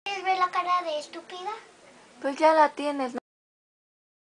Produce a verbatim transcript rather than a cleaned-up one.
¿Quieres ver la cara de estúpida? Pues ya la tienes, ¿no?